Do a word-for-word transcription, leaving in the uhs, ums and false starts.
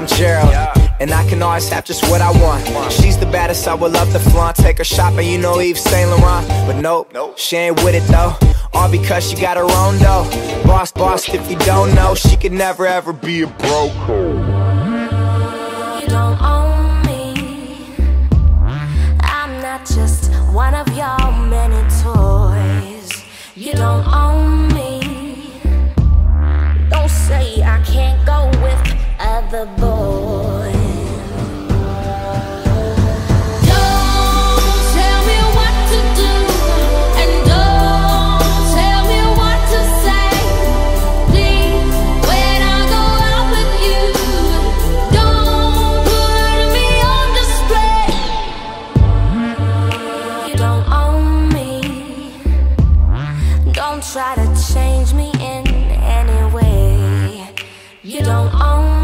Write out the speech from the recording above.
I'm Gerald, and I can always have just what I want. She's the baddest, I would love to flaunt. Take her shopping, you know Yves Saint Laurent. But nope, she ain't with it though. All because she got her own dough. Boss, boss, if you don't know, she could never ever be a broke. You don't own me. I'm not just one of your many toys. You don't own me. Don't say I can't go with other boys. Try to change me in any way. You don't own me.